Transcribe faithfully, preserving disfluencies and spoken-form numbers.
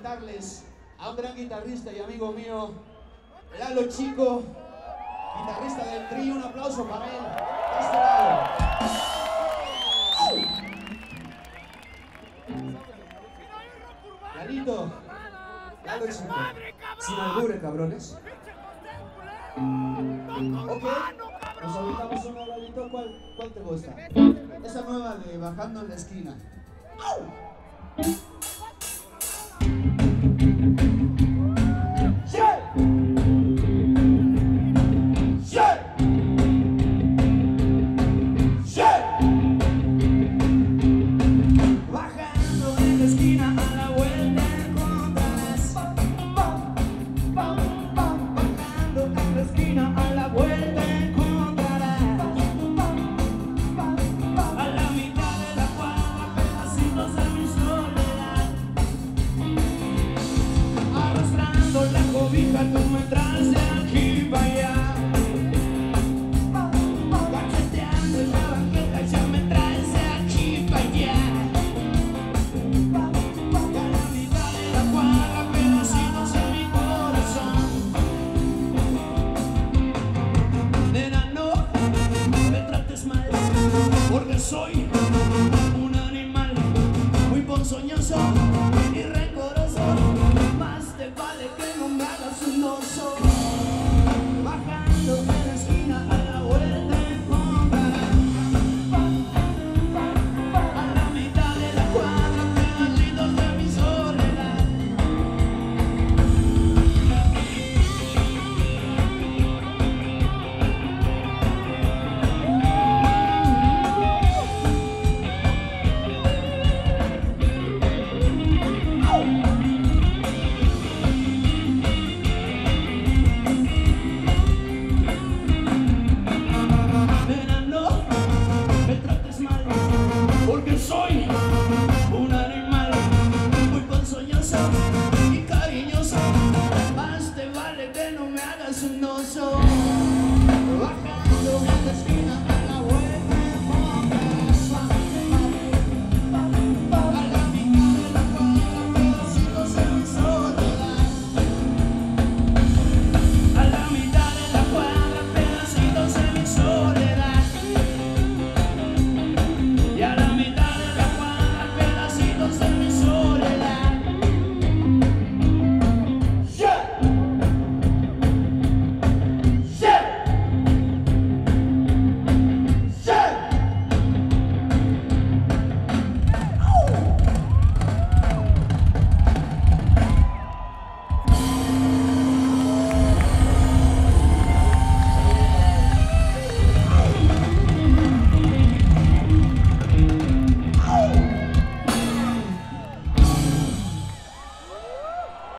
presentarles a un gran guitarrista y amigo mío, Lalo Chico, guitarrista del trío. Un aplauso para él. De este lado. Lalito, Lalo Chico. Sin albure, cabrones. Ok, nos ubicamos una, Lalito. ¿Cuál, cuál te gusta? Esa nueva de Bajando en la Esquina. Soy un animal muy ponzoñoso y rencoroso. Más te vale que no me hagas un oso.